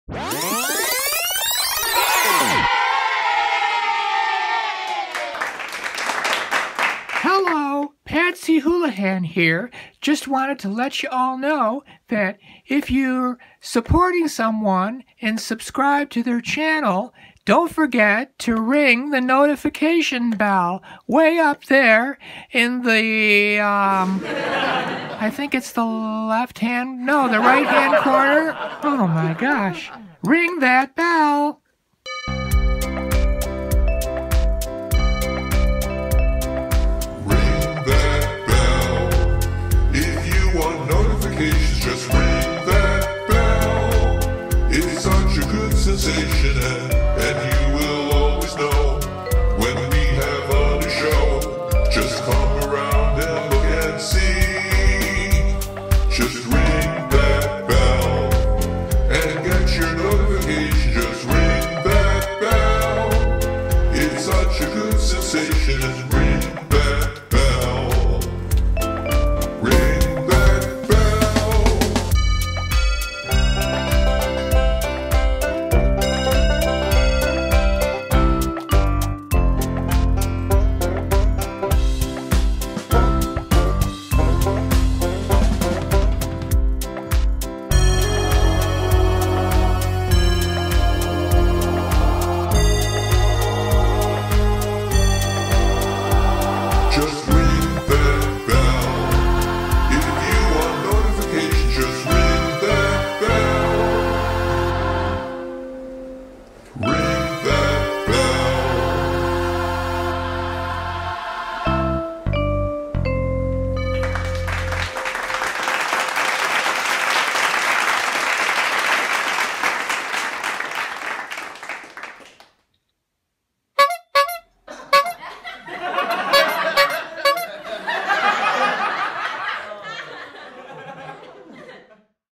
Hello, Patsy Hoolahan here. Just wanted to let you all know that if you're supporting someone and subscribe to their channel, don't forget to ring the notification bell way up there in the, I think it's the the right-hand corner. Oh my gosh. Ring that bell. Just ring that bell. It's such a good sensation, and you will always know